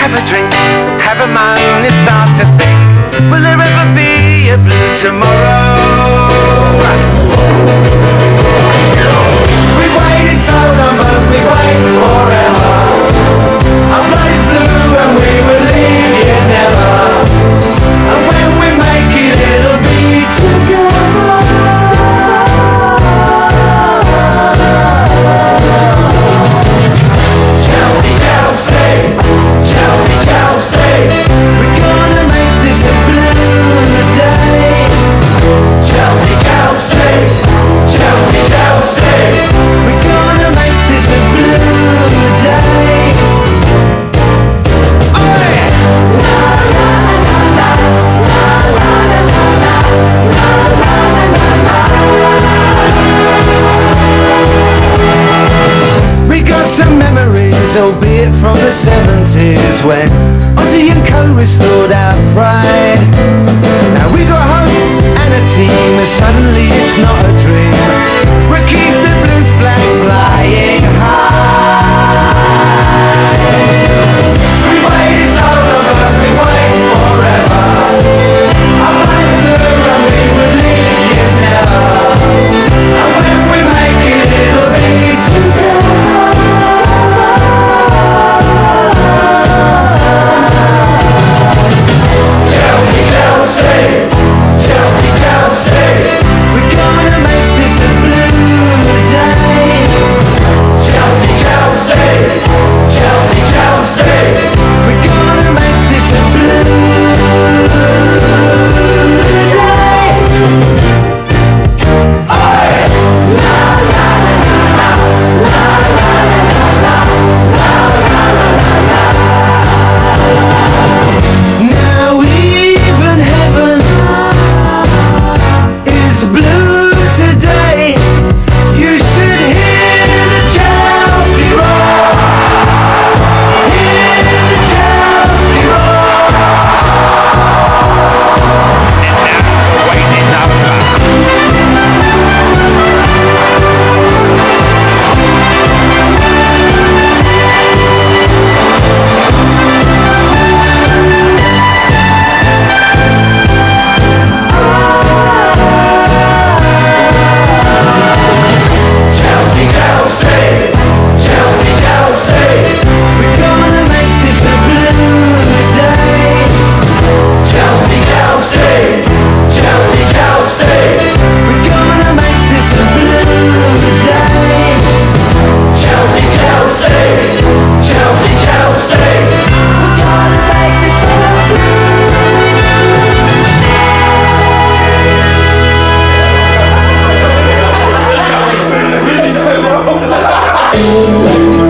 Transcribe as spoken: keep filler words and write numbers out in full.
have a drink, have a moan and start to think, will there ever be a blue tomorrow? We've waited so long, but we wait forever. Our blood is blue and we will leave you never. And when we make it, it'll be together. Chelsea, Chelsea, Chelsea, Chelsea, we're gonna make this a blue day. Chelsea, Chelsea, Chelsea, Chelsea, we're gonna make this a blue day. Oh yeah. La la la la la la la la la la la la. We got some memories, albeit from the seventies, when Ozzy and Co restored our pride. Now we got hope and a team, and suddenly it's not a dream. We'll keep the blue flag flying high. We waited so long, but we wait forever. Our blood is blue and we will leave you never. And when we make it, it'll be together. Chelsea, Chelsea, Chelsea, Chelsea, we're gonna make this a blue day. Chelsea, Chelsea, Chelsea, Chelsea, we're gonna make this a blue day. Aye. La la la la la la la la la la la la la. Now even heaven is blue today. You should hear the Chelsea roar. Hear the Chelsea roar. And now the wait is over. Chelsea, Chelsea, Chelsea, Chelsea, we're gonna make this a blue day. Chelsea, Chelsea, Chelsea, Chelsea, we're gonna make this a blue day. Chelsea, Chelsea, Chelsea, Chelsea, we're gonna make this a blue day.